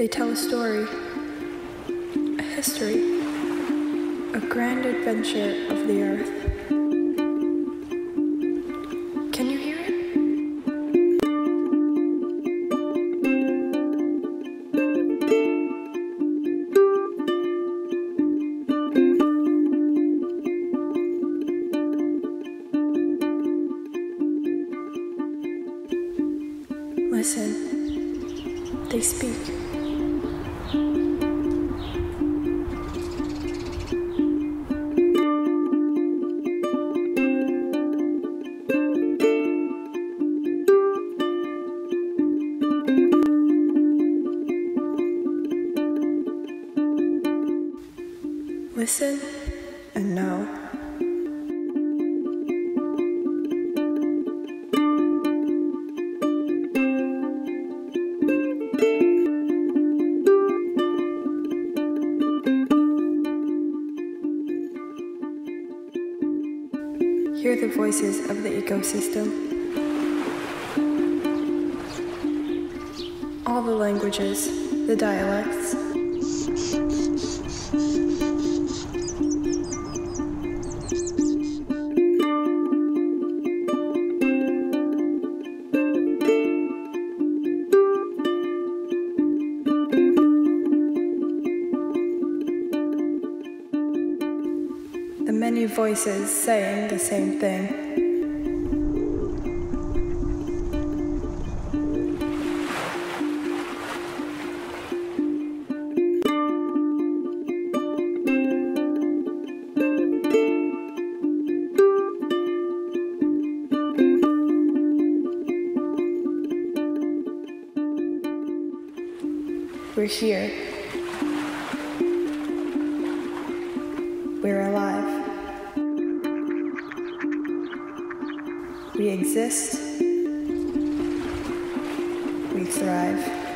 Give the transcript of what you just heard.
They tell a story, a history, a grand adventure of the earth. Can you hear it? Listen, they speak. Listen and know. Hear the voices of the ecosystem. All the languages, the dialects. The many voices saying the same thing. We're here. We're alive. We exist. We thrive.